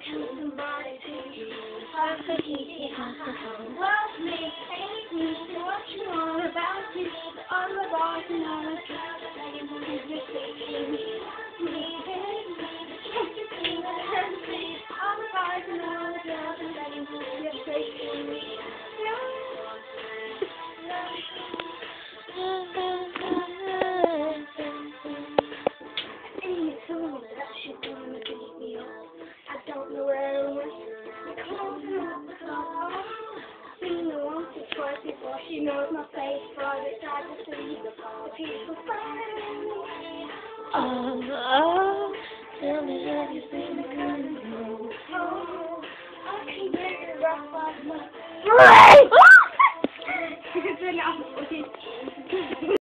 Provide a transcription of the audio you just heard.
Tell somebody to you. I could easy have to home. Love me, hate me, say what you want about me. All the bars and all the drugs that you want to be taking me. Me, hate me, can't you see that it hurts me? All the bars and all the drugs that you want to be taking me. And you told me that you're gonna beat me up. I don't know where it was. Closing up the door. Been the once or twice before she knows my face. But it's hard to see the people fighting away. Oh, tell me have you seen the girl? Oh, I can make it rough off my... Right! It's enough.